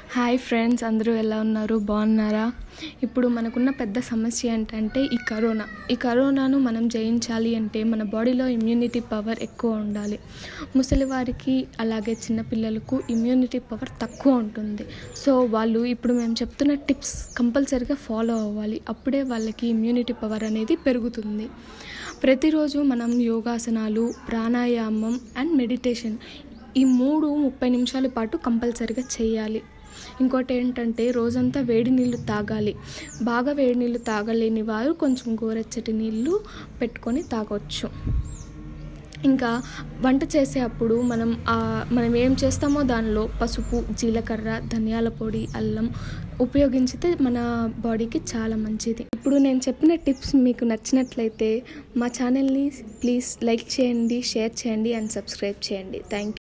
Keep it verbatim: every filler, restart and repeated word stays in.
Hi friends, అందరూ ఎలా ఉన్నారు? బాగున్నారా? ఇప్పుడు మనకున్న పెద్ద సమస్య ఏంటంటే ఈ కరోనా ఈ కరోనాను మనం జయించాలి అంటే మన బాడీలో ఇమ్యూనిటీ పవర్ ఎక్కువ ఉండాలి. ముసలి వారికి అలాగే చిన్నపిల్లలకు ఇమ్యూనిటీ పవర్ తక్కువ ఉంటుంది. సో వాళ్ళు ఇప్పుడు మేము చెప్తున్న టిప్స్ కంపల్సరీగా ఫాలో అవ్వాలి. అప్పుడే వాళ్ళకి ఇమ్యూనిటీ పవర్ అనేది పెరుగుతుంది. ప్రతిరోజు మనం యోగాసనాలు, ప్రాణాయామం అండ్ మెడిటేషన్ ఈ మూడు ముప్పై నిమిషాల పాటు కంపల్సరీగా చేయాలి. ఇంకోటి ఏంటంటే రోజంతా వేడి నీళ్ళు తాగాలి. బాగా వేడి నీళ్ళు తాగలేని వారు కొంచెం గోరెచ్చటి నీళ్ళు పెట్టుకొని తాగొచ్చు. ఇంకా వంట చేసేటప్పుడు మనం మనం ఏం చేస్తామో దానిలో పసుపు, జీలకర్ర, ధనియాల పొడి, అల్లం ఉపయోగించితే మన బాడీకి చాలా మంచిది. ఇప్పుడు నేను చెప్పిన టిప్స్ మీకు నచ్చినట్లయితే మా ఛానల్ని ప్లీజ్ లైక్ చేయండి, షేర్ చేయండి అండ్ సబ్స్క్రైబ్ చేయండి. Thank you.